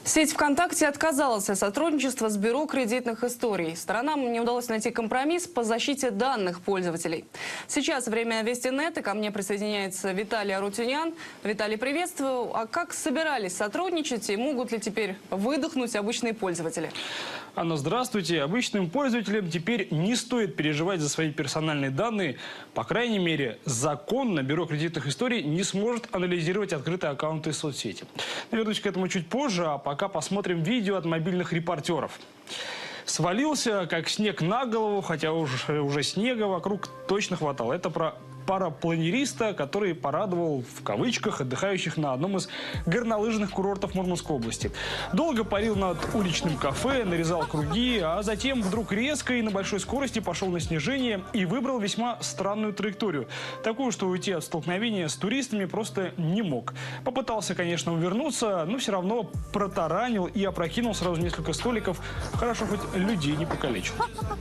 Сеть ВКонтакте отказалась от сотрудничества с Бюро кредитных историй. Сторонам не удалось найти компромисс по защите данных пользователей. Сейчас время Вести.нет, и ко мне присоединяется Виталий Арутюнян. Виталий, приветствую. А как собирались сотрудничать и могут ли теперь выдохнуть обычные пользователи? Анна, здравствуйте. Обычным пользователям теперь не стоит переживать за свои персональные данные. По крайней мере, законно Бюро кредитных историй не сможет анализировать открытые аккаунты соцсети. Вернусь к этому чуть позже, а пока посмотрим видео от мобильных репортеров. Свалился, как снег на голову, хотя уже снега вокруг точно хватало. Это про парапланериста, который порадовал, в кавычках, отдыхающих на одном из горнолыжных курортов Мурманской области. Долго парил над уличным кафе, нарезал круги, а затем вдруг резко и на большой скорости пошел на снижение и выбрал весьма странную траекторию. Такую, что уйти от столкновения с туристами просто не мог. Попытался, конечно, увернуться, но все равно протаранил и опрокинул сразу несколько столиков. Хорошо, хоть людей не покалечил.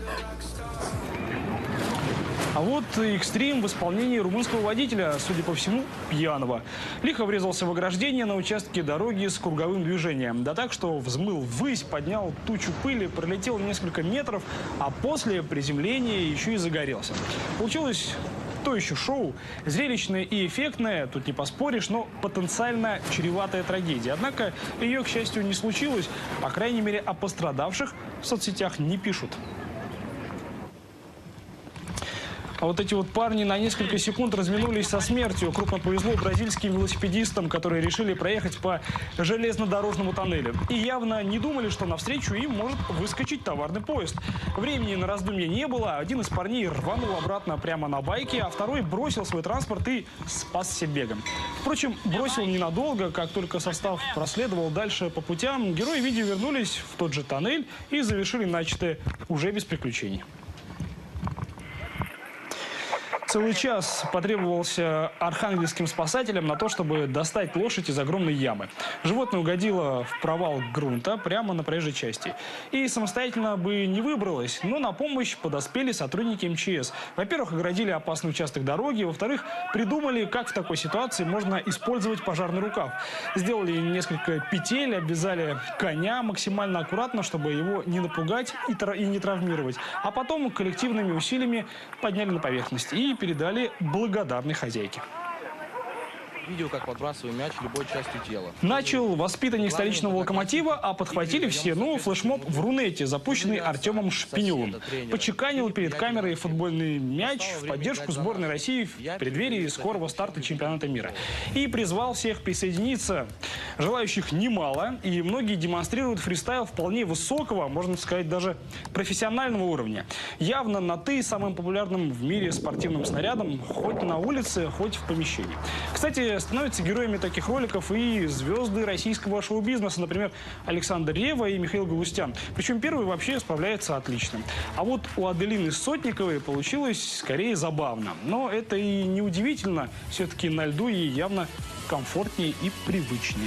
А вот экстрим в исполнении румынского водителя, судя по всему, пьяного. Лихо врезался в ограждение на участке дороги с круговым движением. Да так, что взмыл ввысь, поднял тучу пыли, пролетел несколько метров, а после приземления еще и загорелся. Получилось то еще шоу. Зрелищное и эффектное, тут не поспоришь, но потенциально чреватая трагедия. Однако ее, к счастью, не случилось. По крайней мере, о пострадавших в соцсетях не пишут. А вот эти вот парни на несколько секунд разминулись со смертью. Крупно повезло бразильским велосипедистам, которые решили проехать по железнодорожному тоннелю. И явно не думали, что навстречу им может выскочить товарный поезд. Времени на раздумье не было. Один из парней рванул обратно прямо на байке, а второй бросил свой транспорт и спасся бегом. Впрочем, бросил ненадолго. Как только состав проследовал дальше по путям, герои видео вернулись в тот же тоннель и завершили начатое уже без приключений. Целый час потребовался архангельским спасателям на то, чтобы достать лошадь из огромной ямы. Животное угодило в провал грунта прямо на проезжей части. И самостоятельно бы не выбралось, но на помощь подоспели сотрудники МЧС. Во-первых, оградили опасный участок дороги, во-вторых, придумали, как в такой ситуации можно использовать пожарный рукав. Сделали несколько петель, обвязали коня максимально аккуратно, чтобы его не напугать и не травмировать. А потом коллективными усилиями подняли на поверхность и передали благодарной хозяйке. Видео, как подбрасываю мяч любой частью тела. Начал воспитанник столичного «Локомотива», а подхватили все. Ну, флешмоб в Рунете, запущенный Артемом Шпиневым. Почеканил перед камерой футбольный мяч в поддержку сборной России в преддверии скорого старта чемпионата мира. И призвал всех присоединиться. Желающих немало, и многие демонстрируют фристайл вполне высокого, можно сказать, даже профессионального уровня. Явно на «ты» самым популярным в мире спортивным снарядом, хоть на улице, хоть в помещении. Кстати, становятся героями таких роликов и звезды российского шоу-бизнеса, например, Александр Ревва и Михаил Галустян. Причем первый вообще справляется отлично. А вот у Аделины Сотниковой получилось скорее забавно. Но это и не удивительно. Все-таки на льду ей явно комфортнее и привычнее.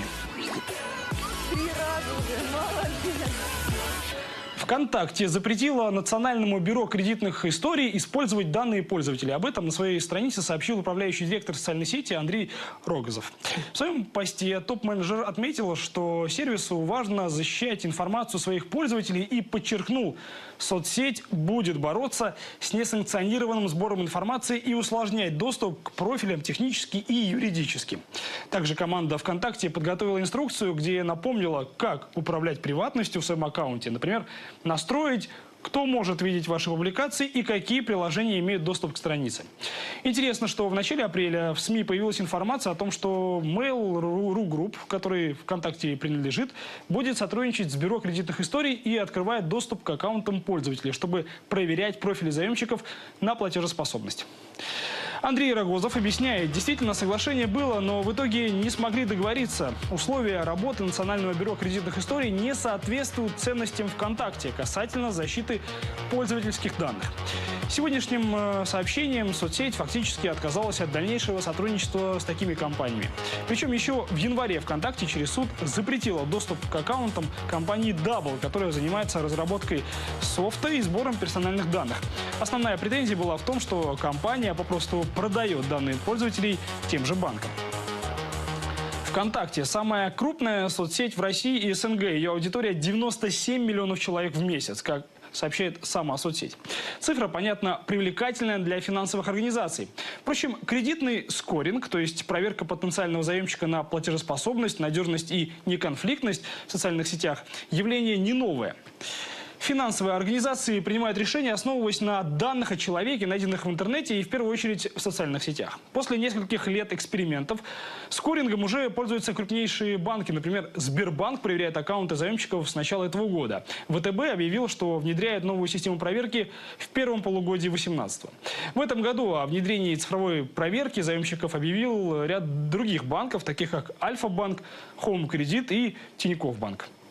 3 раза уже, молодец. ВКонтакте запретила Национальному бюро кредитных историй использовать данные пользователей. Об этом на своей странице сообщил управляющий директор социальной сети Андрей Рогозов. В своем посте топ-менеджер отметил, что сервису важно защищать информацию своих пользователей и подчеркнул, соцсеть будет бороться с несанкционированным сбором информации и усложнять доступ к профилям технически и юридически. Также команда ВКонтакте подготовила инструкцию, где напомнила, как управлять приватностью в своем аккаунте. Например, настроить, кто может видеть ваши публикации и какие приложения имеют доступ к странице. Интересно, что в начале апреля в СМИ появилась информация о том, что Mail.ru Group, который ВКонтакте принадлежит, будет сотрудничать с Бюро кредитных историй и открывает доступ к аккаунтам пользователей, чтобы проверять профили заемщиков на платежеспособность. Андрей Рогозов объясняет, действительно соглашение было, но в итоге не смогли договориться. Условия работы Национального бюро кредитных историй не соответствуют ценностям ВКонтакте касательно защиты пользовательских данных. Сегодняшним сообщением соцсеть фактически отказалась от дальнейшего сотрудничества с такими компаниями. Причем еще в январе ВКонтакте через суд запретила доступ к аккаунтам компании Double, которая занимается разработкой софта и сбором персональных данных. Основная претензия была в том, что компания попросту продает данные пользователей тем же банкам. ВКонтакте – самая крупная соцсеть в России и СНГ. Ее аудитория 97 миллионов человек в месяц, как сообщает сама соцсеть. Цифра, понятно, привлекательная для финансовых организаций. Впрочем, кредитный скоринг, то есть проверка потенциального заемщика на платежеспособность, надежность и неконфликтность в социальных сетях, явление не новое. Финансовые организации принимают решения, основываясь на данных о человеке, найденных в интернете и в первую очередь в социальных сетях. После нескольких лет экспериментов скорингом уже пользуются крупнейшие банки. Например, Сбербанк проверяет аккаунты заемщиков с начала этого года. ВТБ объявил, что внедряет новую систему проверки в первом полугодии 2018 года. В этом году о внедрении цифровой проверки заемщиков объявил ряд других банков, таких как Альфа-банк, Хоум Кредит и Тинькофф банк.